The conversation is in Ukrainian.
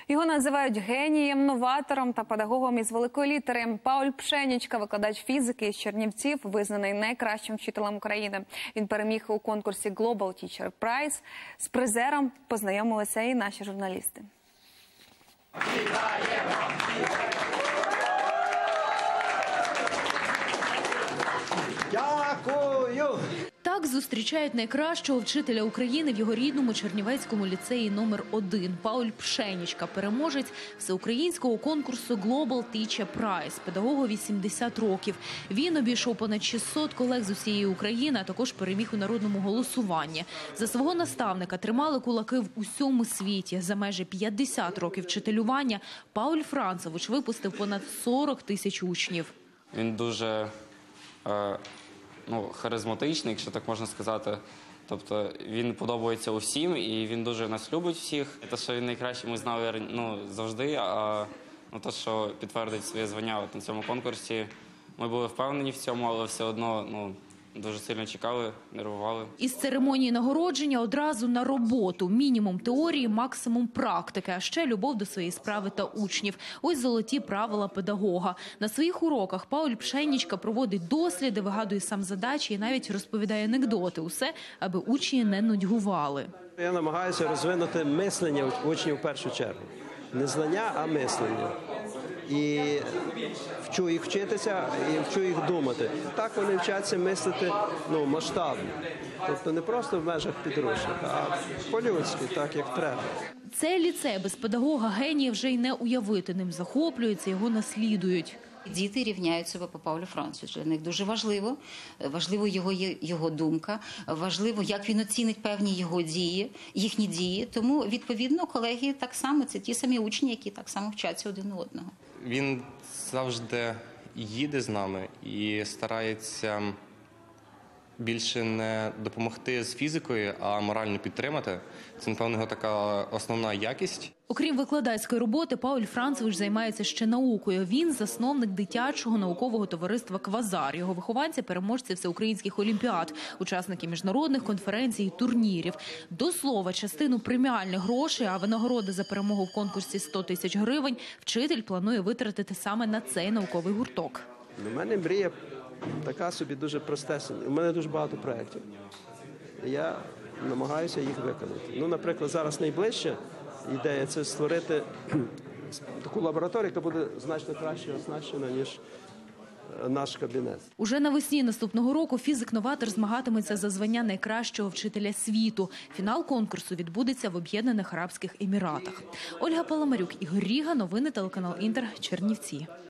Його називають генієм, новатором та педагогом із великої літери. Пауль Пшенічка, викладач фізики із Чернівців, визнаний найкращим вчителем України. Він переміг у конкурсі Global Teacher Prize. З призером познайомилися і наші журналісти. Дякую! Так зустрічають найкращого вчителя України в його рідному Чернівецькому ліцеї номер 1. Пауль Пшенічка, переможець всеукраїнського конкурсу Global Teacher Prize. Педагогу 80 років. Він обійшов понад 600 колег з усієї України, а також переміг у народному голосуванні. За свого наставника тримали кулаки в усьому світі. За майже 50 років вчителювання Пауль Францевич випустив понад 40 тисяч учнів. Він дуже харизматичний, якщо так можна сказати. Тобто він подобається усім і він дуже нас любить всіх. Те, що він найкращий, ми знали завжди, а те, що підтвердить своє звання на цьому конкурсі, ми були впевнені в цьому, але все одно дуже сильно чекали, нервували. Із церемонії нагородження одразу на роботу. Мінімум теорії, максимум практики, а ще любов до своєї справи та учнів. Ось золоті правила педагога. На своїх уроках Пауль Пшенічка проводить досліди, вигадує сам задачі і навіть розповідає анекдоти. Усе, аби учні не нудьгували. Я намагаюся розвинути мислення учнів в першу чергу. Не знання, а мислення. І вчу їх вчитися, і вчу їх думати. Так вони вчаться мислити масштабно. Тобто не просто в межах підручника, а по-людськи, так як треба. Цей ліцей без педагога генія вже й не уявити. Ним захоплюються, його наслідують. Діти рівняють себе по Паулю Францевичу. Для них дуже важливо. Важливо його думка, важливо, як він оцінить певні його дії, їхні дії. Тому, відповідно, колеги так само, це ті самі учні, які так само вчаться один у одного. Він завжди їде з нами і старається більше не допомогти з фізикою, а морально підтримати. Це, напевно, його така основна якість. Окрім викладацької роботи, Пауль Францевич займається ще наукою. Він засновник дитячого наукового товариства «Квазар». Його вихованці – переможці всеукраїнських олімпіад, учасники міжнародних конференцій і турнірів. До слова, частину преміальних грошей, а винагороди за перемогу в конкурсі 100 тисяч гривень, вчитель планує витратити саме на цей науковий гурток. У мене мрія така собі дуже простесенька. У мене дуже багато проєктів. Я намагаюся їх виконати. Наприклад, зараз найближча ідея – це створити таку лабораторію, яка буде значно краще оснащена, ніж наш кабінет. Уже навесні наступного року фізик-новатор змагатиметься за звання найкращого вчителя світу. Фінал конкурсу відбудеться в Об'єднаних Арабських Еміратах. Ольга Паламарюк, Ігор Ріга, новини телеканал Інтер, Чернівці.